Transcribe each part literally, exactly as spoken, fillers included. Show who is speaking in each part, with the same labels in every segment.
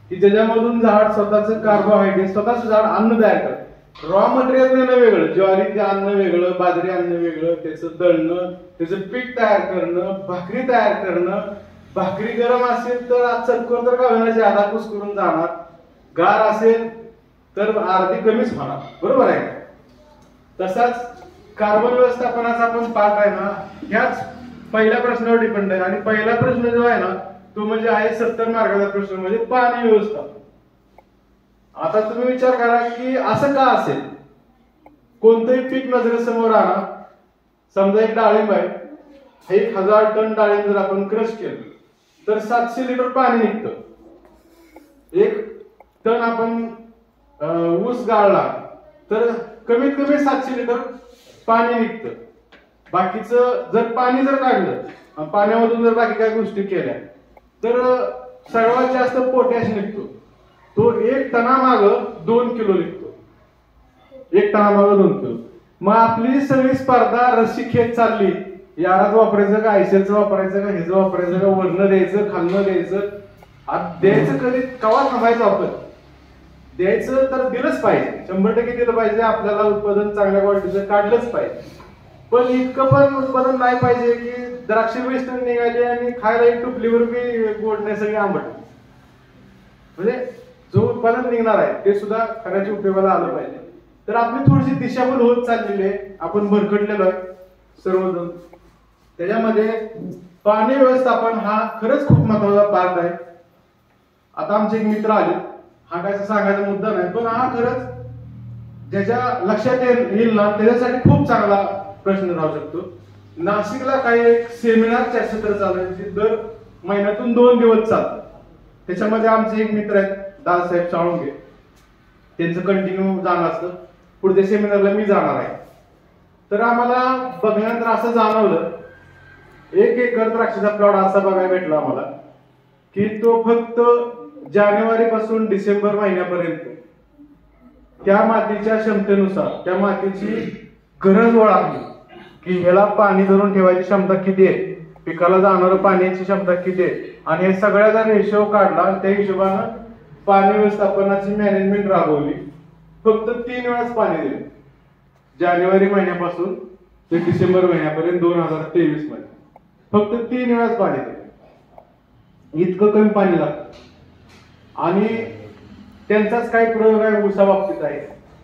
Speaker 1: की ज्याच्यामधून झाड स्वतःचं कार्बोहायड्रेट स्वतःचं झाड अन्न तयार करतं. रॉ मटेरियल देणं वेगळं, ज्वारीचे अन्न वेगळं, बाजरी अन्न वेगळं, त्याचं दळणं, त्याचं पीठ तयार करणं, भाकरी तयार करणं. भाकरी गरम असेल तर आज चटकोर तर का होण्याची आधा कुसकरून जाणार, गार असेल तर अर्धी कमीच होणार, बरोबर आहे. तसाच कार्बन व्यवस्थापनाचा आपण पाठ आहे ना, ह्याच पहिल्या प्रश्नावर डिपेंड आहे. आणि पहिला प्रश्न जो आहे ना तो म्हणजे आहे सत्तर मार्काचा प्रश्न, म्हणजे पाणी व्यवस्थापन. आता तुम्ही विचार करा की असं का असेल. कोणतंही पीक नजरेसमोर आणा, समजा एक डाळिंब आहे, एक हजार टन डाळिंब जर आपण क्रश केलं तर सातशे लिटर पाणी निघतं. एक टन आपण ऊस गाळला तर कमीत कमी सातशे लिटर पाणी निघतं. बाकीचं जर पाणी जर काढलं, पाण्यामधून जर बाकी काही गोष्टी केल्या तर सर्वात जास्त पोटॅश निघतो. तो एक टनामाग दोन किलो निघतो, एक टनामाग दोन किलो. मग आपली सगळी स्पर्धा रस्सी खेच चालली, याराच वापरायचं का, आयसेलचं वापरायचं का, हेच वापरायचं का, वरनं द्यायचं खालनं द्यायचं. आता द्यायचं कधी कवा थांबायचं, आपण द्यायचं तर दिलंच पाहिजे, शंभर टक्के दिलं पाहिजे. आपल्याला उत्पादन चांगल्या क्वालिटीचं काढलंच पाहिजे. पण इतकं पण उत्पादन नाही पाहिजे की द्राक्ष वेस्टर्न निघाली आणि खायला एक टुपलीवर बी गोड नाही, सगळे आंबट. म्हणजे जो उत्पादन निघणार आहे ते सुद्धा खाण्याच्या उपयोगाला आलं पाहिजे. तर आपली थोडीशी दिशाभूल होत चाललेली आहे, आपण भरकटलेलो आहे सर्वजण. त्याच्यामध्ये पाणी व्यवस्थापन हा खरंच खूप महत्वाचा पार्ट आहे. आता आमचे एक मित्र आले, हा काय सांगायचा मुद्दा नाही, पण हा खरंच ज्याच्या लक्षात येईल ना त्याच्यासाठी खूप चांगला प्रश्न राहू शकतो. नाशिकला काही एक सेमिनार चर्चासत्र चालवायची दर महिन्यातून दोन दिवस चालतात. त्याच्यामध्ये आमचे एक मित्र आहेत दादासाहेब साळुंखे, त्यांचं कंटिन्यू जाणं असतं. पुढच्या सेमिनारला मी जाणार आहे. तर आम्हाला बघल्यानंतर असं जाणवलं, एक एकर द्राक्षाचा प्लॉट असा बघायला भेटला आम्हाला की तो फक्त जानेवारी पासून डिसेंबर महिन्यापर्यंत त्या मातीच्या क्षमतेनुसार त्या मातीची गरज ओळखली की ह्याला पाणी धरून ठेवायची क्षमता किती आहे, पिकाला जाणारं पाण्याची क्षमता किती आहे, आणि हे सगळ्याचा रेशो काढला. आणि त्या हिशोबानं पाणी व्यवस्थापनाची मॅनेजमेंट राबवली. फक्त तीन वेळाच पाणी दिले, जानेवारी महिन्यापासून ते डिसेंबर महिन्यापर्यंत दोन हजार तेवीस मध्ये फक्त तीन वेळाच पाणी दिले. इतकं कमी पाणी लागतं. आणि त्यांचाच काही प्रयोग आहे ऊसा बाबतीत आहे,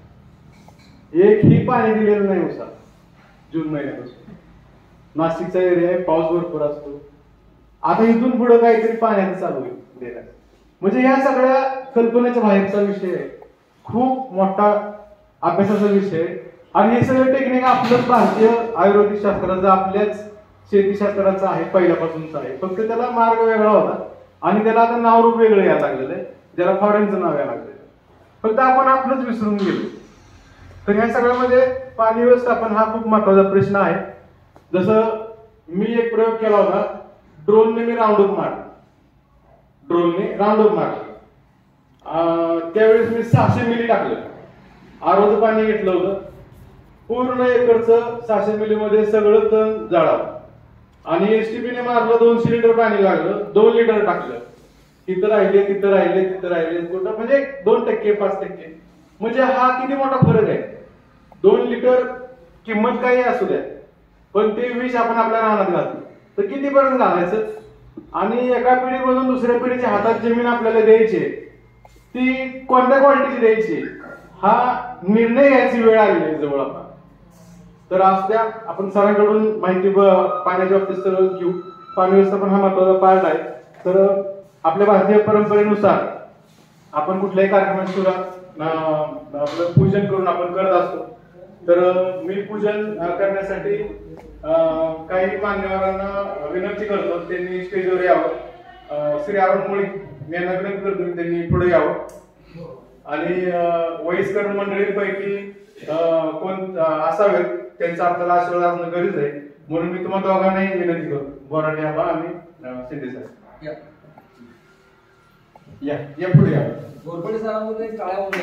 Speaker 1: एकही पाणी दिलेलं नाही ऊसा जून महिन्यापासून. नाशिकचा एरिया आहे, पाऊस भरपूर असतो. आता इथून पुढे काहीतरी पाण्याचं चालू आहे. म्हणजे या सगळ्या कल्पनेच्या बाहेरचा विषय आहे, खूप मोठा अभ्यासाचा विषय आहे. आणि हे सगळं टेक्निक आपलंच भारतीय आयुर्वेदिक शास्त्राचं, आपल्याच शेतीशास्त्राचं आहे, पहिल्यापासूनच आहे. फक्त त्याला मार्ग वेगळा होता आणि त्याला आता नाव रूप वेगळं यायला लागलेलं आहे, ज्याला फॉरेनचं नाव यायला लागलेलं आहे. फक्त आपण आपलंच विसरून गेलो. तर ह्या सगळ्यामध्ये पाणी व्यवस्थापन हा खूप महत्वाचा प्रश्न आहे. जसं मी एक प्रयोग केला होता, ड्रोनने मी राऊंडअप मारला, ड्रोनने राऊंडअप मारला. त्यावेळेस मी सहाशे मिली टाकलं, आरोचं पाणी घेतलं होतं, पूर्ण एकरचं सहाशे मिली मध्ये सगळं तण जाळावं. आणि एसटीपीने मारलं, दोनशे लिटर पाणी लागलं, दोन लिटर टाकलं, तिथं राहिले तिथं राहिले तिथं राहिले कुठं, म्हणजे दोन टक्के पाच टक्के. म्हणजे हा किती मोठा फरक आहे. दोन लिटर किंमत काही असू द्या, पण ते विष आपण आपल्या रानात घालतो तर कितीपर्यंत घालायचं. आणि एका पिढीमधून दुसऱ्या पिढीच्या हातात जमीन आपल्याला द्यायची, ती कोणत्या क्वालिटीची द्यायची हा निर्णय घ्यायची वेळ आलेली आहे जवळ आता. तर आज त्या आपण सरांकडून माहिती पाण्याच्या बाबतीत सर्व घेऊ. पाणी व्यवस्थापन हा महत्वाचा पार्ट आहे. तर आपल्या भारतीय परंपरेनुसार आपण कुठल्याही कार्यक्रमात सुरुवात आपलं पूजन करून आपण करत असतो. तर मी पूजन करण्यासाठी काही मान्यवरांना विनंती करतो, त्यांनी स्टेजवर यावं. श्री अरुण मुळी यांना विनंती करतो त्यांनी पुढे यावं. आणि वयस्कर मंडळींपैकी कोण असावेत त्यांचा आपल्याला आशीर्वाद असणं गरज आहे, म्हणून मी तुम्हाला दोघांनाही विनंती करतो, बोराडे आबा आणि शिंदे साहेब या या पुढे या.
Speaker 2: गोरपडे सरांमध्ये काळ्या होऊन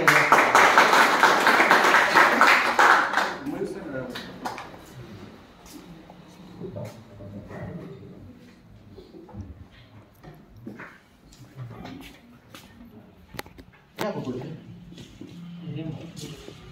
Speaker 3: घ्या बघू.